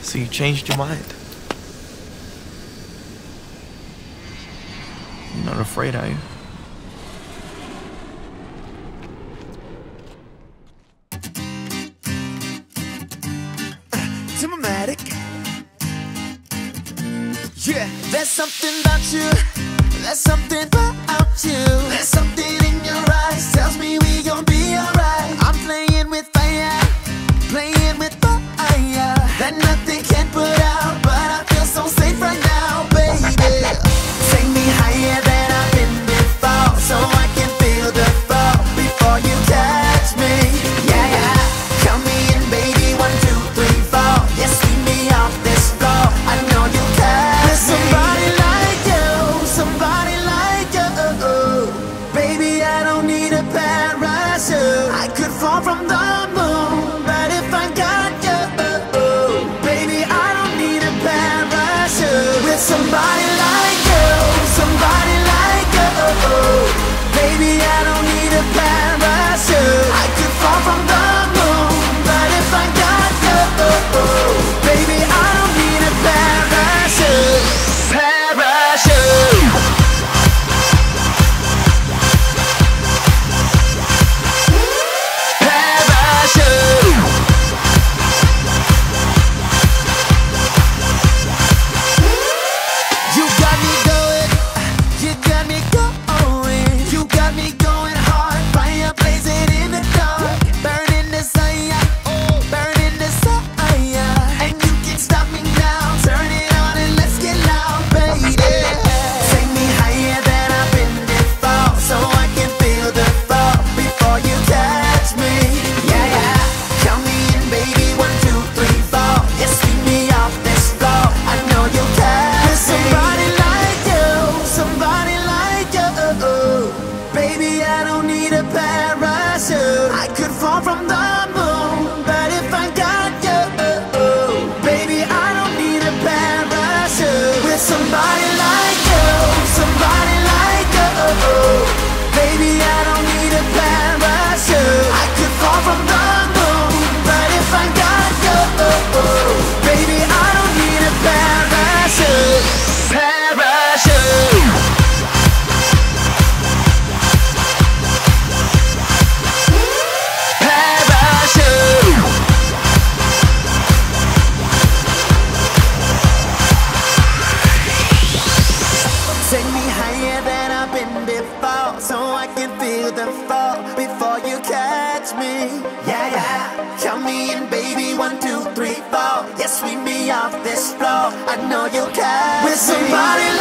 So you changed your mind? You're not afraid, are you? Timomatic. Yeah, there's something about you. There's something about you. There's something in your eyes tells me we gon' be alright. I'm playing with fire, playing with fire that nothing can put out, but I feel so safe right now, baby. Take me higher than I've been before, so I can feel the fall before you catch me. Yeah, yeah. Count me in, baby. 1, 2, 3, 4. Yeah, sweep me off this floor. I know you catch me. Somebody like you, somebody like you. Baby, I don't need a parachute. I could fall from the moon, but if I got you, baby, I don't need a parachute. With somebody like you, somebody like you, baby, I don't need a parachute. I could fall from the moon, but if I got you, baby, I don't need a parachute. Parachute. You got me going, you got me going, you got me going hard. Fire blazing in the dark, burning desire, burning desire. And you can't stop me now, turn it on and let's get loud, baby. Take me higher than I've been before, so I can feel the fall before you catch me. Yeah, yeah. Count me in, baby. 1, 2, 3, 4. Yeah, sweep me off this floor. I know you'll catch me. Somebody like you, somebody like you. Baby, I don't need a parachute. I could fall from the moon, but if I got you, baby, I don't need a parachute. With somebody like you, somebody like you, baby, I don't need a parachute. I could fall from the moon, but if I got you, baby, I don't need a parachute. Parachute. Parachute. Take me higher than I've been before, so I can feel the fall before you catch me. Yeah, yeah. Count me in, baby. 1, 2, 3, 4. Yeah, sweep me off this floor. I know you'll catch me. With somebody